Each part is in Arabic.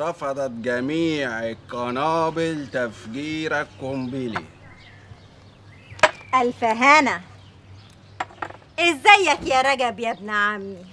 رفضت جميع القنابل تفجير القنبلي. ألف هنا. ازيك يا رجب يا ابن عمي؟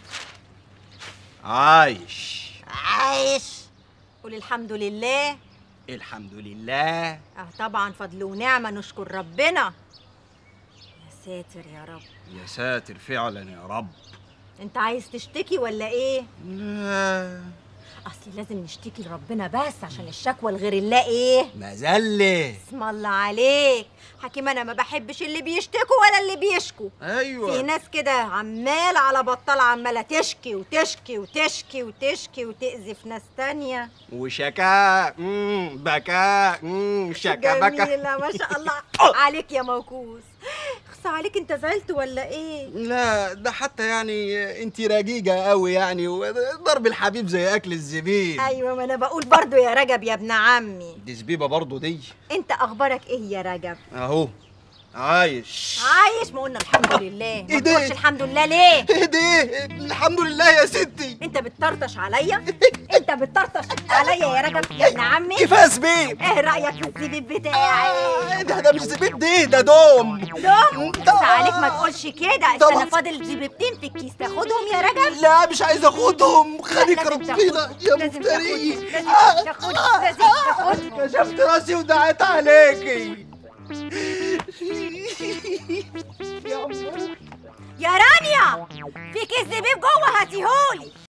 عايش. عايش. قول الحمد لله. الحمد لله. طبعا فضل ونعمة، نشكر ربنا. يا ساتر يا رب. يا ساتر فعلا يا رب. انت عايز تشتكي ولا ايه؟ لا، اصل لازم نشتكي لربنا بس عشان الشكوى لغير الله ايه؟ مذلة. اسم الله عليك حكيم. انا ما بحبش اللي بيشتكوا ولا اللي بيشكوا. ايوه، في ناس كده عمال على بطال عماله تشكي وتشكي وتشكي وتشكي وتأذي في ناس تانية. وشكاء بكاء شكا بكا. جميلة ما شاء الله عليك يا موكوس. اخصى عليك، انت زعلت ولا ايه؟ لا، ده حتى يعني انت رقيقة قوي يعني، وضرب الحبيب زي اكل الزبيب. ايوه، ما انا بقول برضو يا رجب يا ابن عمي. دي زبيبة برضو دي. انت اخبارك ايه يا رجب؟ اهو عايش. عايش. ما قلنا الحمد لله؟ ما إيه ده؟ تقولش الحمد لله ليه؟ ايه ده؟ الحمد لله يا ستي. انت بتطرطش عليا؟ انت بتطرطش عليا يا رجب يا ابن عمي؟ كفايه زبيب. ايه رايك في الزبيب بتاعي؟ ده مش زبيب، ده دوم. دوم؟ بس عليك ما تقولش كده. طبعا. استنى، فاضل زبيبتين في الكيس، تاخدهم يا رجب؟ لا مش عايز اخدهم، خليك لازم ربنا تاخدهم. يا لازم مفتري. تاخدهم. لازم تاخدهم. كشفت راسي ودعيت عليكي. يا رانيا، في كيس زبيب جوه، هاتيهولي.